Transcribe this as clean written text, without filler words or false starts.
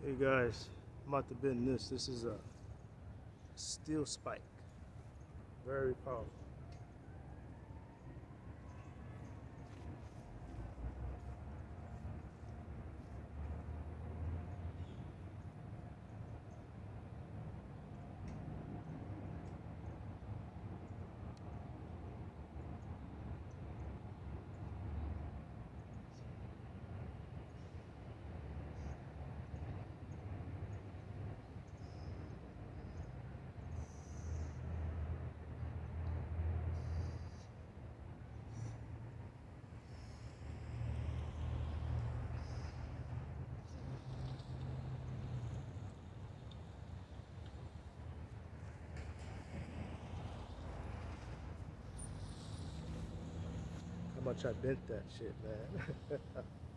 Hey guys, I'm about to bend this. This is a steel spike. Very powerful. How much I bent that shit, man.